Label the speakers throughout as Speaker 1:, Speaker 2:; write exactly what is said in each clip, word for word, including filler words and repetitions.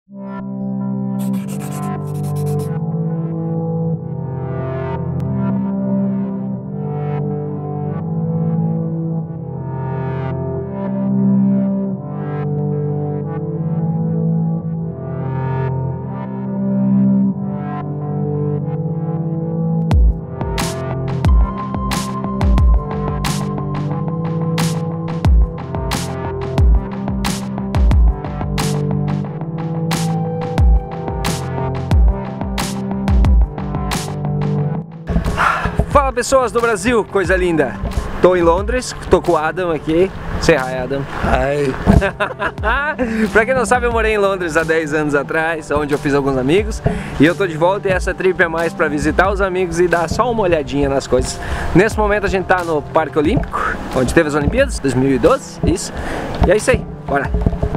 Speaker 1: Fala pessoas do Brasil, coisa linda! Tô em Londres, tô com o Adam aqui. Say hi, Adam.
Speaker 2: Hi.
Speaker 1: Pra quem não sabe, eu morei em Londres há dez anos atrás, onde eu fiz alguns amigos. E eu tô de volta e essa trip é mais pra visitar os amigos e dar só uma olhadinha nas coisas. Nesse momento a gente tá no Parque Olímpico, onde teve as Olimpíadas, dois mil e doze, isso. E é isso aí, bora!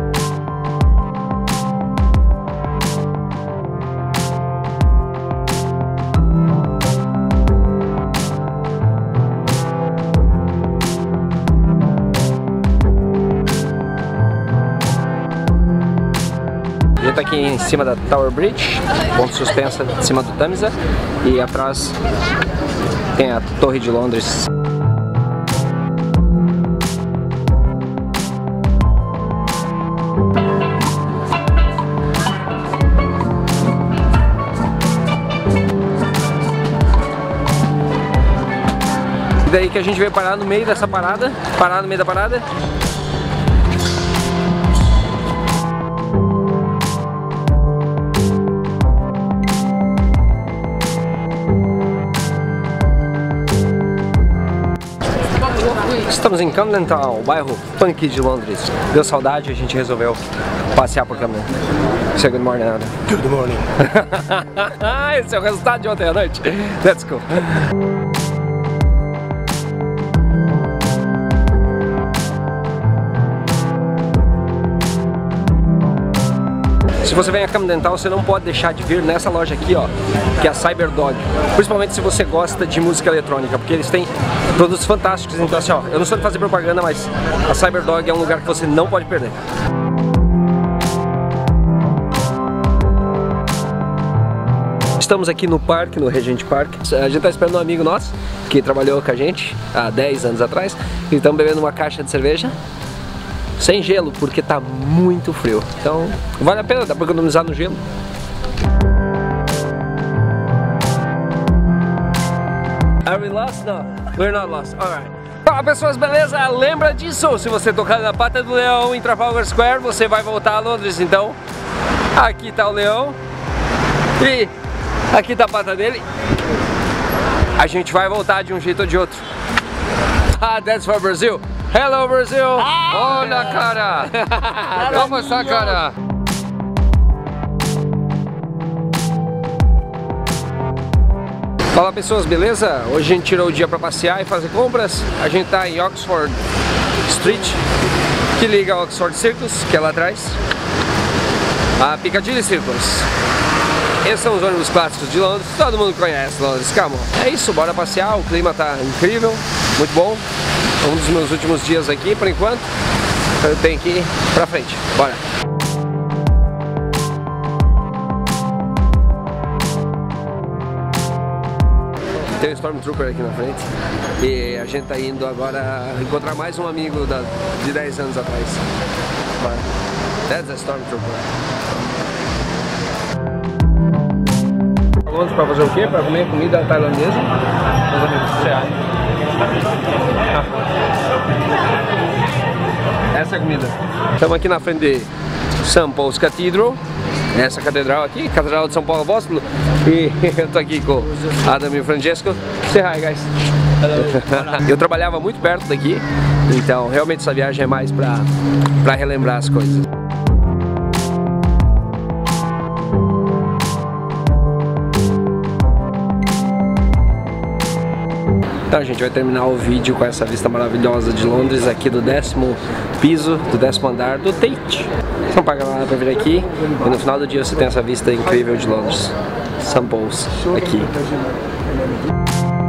Speaker 1: A gente tá aqui em cima da Tower Bridge, ponto suspensa em cima do Tamisa, e atrás tem a Torre de Londres. E daí que a gente veio parar no meio dessa parada, parar no meio da parada. Estamos em Camden Town, o bairro punk de Londres. Deu saudade e a gente resolveu passear por Camden. Say good morning, Adam.
Speaker 2: Good morning.
Speaker 1: Esse é o resultado de ontem à noite. Let's go. Se você vem a Camden Town, você não pode deixar de vir nessa loja aqui, ó, que é a Cyberdog. Principalmente se você gosta de música eletrônica, porque eles têm produtos fantásticos. Então assim, ó, eu não sou de fazer propaganda, mas a Cyberdog é um lugar que você não pode perder. Estamos aqui no parque, no Regent Park. A gente tá esperando um amigo nosso, que trabalhou com a gente há dez anos atrás. E estamos bebendo uma caixa de cerveja sem gelo, porque tá muito frio. Então, vale a pena, dá pra economizar no gelo. Are we lost? No, we're not lost. Alright. Fala pessoas, beleza? Lembra disso? Se você tocar na pata do leão em Trafalgar Square, você vai voltar a Londres. Então, aqui tá o leão e aqui tá a pata dele. A gente vai voltar de um jeito ou de outro. Ah, that's for Brazil. Hello Brasil! Ah, olha cara! Toma essa cara! Fala pessoas, beleza? Hoje a gente tirou o dia para passear e fazer compras. A gente tá em Oxford Street, que liga ao Oxford Circus, que é lá atrás, a Piccadilly Circus. Esses são os ônibus clássicos de Londres, todo mundo conhece Londres, calma. É isso, bora passear, o clima tá incrível, muito bom. Um dos meus últimos dias aqui, por enquanto. Eu tenho que ir pra frente. Bora! Tem um Stormtrooper aqui na frente. E a gente tá indo agora encontrar mais um amigo da, de dez anos atrás. Bora! That's a Stormtrooper. Londres pra fazer o quê? Pra comer comida tailandesa. Meus amigos, você acha? Essa é a comida. Estamos aqui na frente de Saint Paul's Cathedral. Essa catedral aqui, Catedral de São Paulo Apóstolo. E eu tô aqui com Adam e o Francesco. Say hi, guys. Hello. Eu trabalhava muito perto daqui, então realmente essa viagem é mais pra, pra relembrar as coisas. Então a gente vai terminar o vídeo com essa vista maravilhosa de Londres, aqui do décimo piso, do décimo andar do Tate. Você não paga nada pra vir aqui e no final do dia você tem essa vista incrível de Londres. Saint Paul's aqui.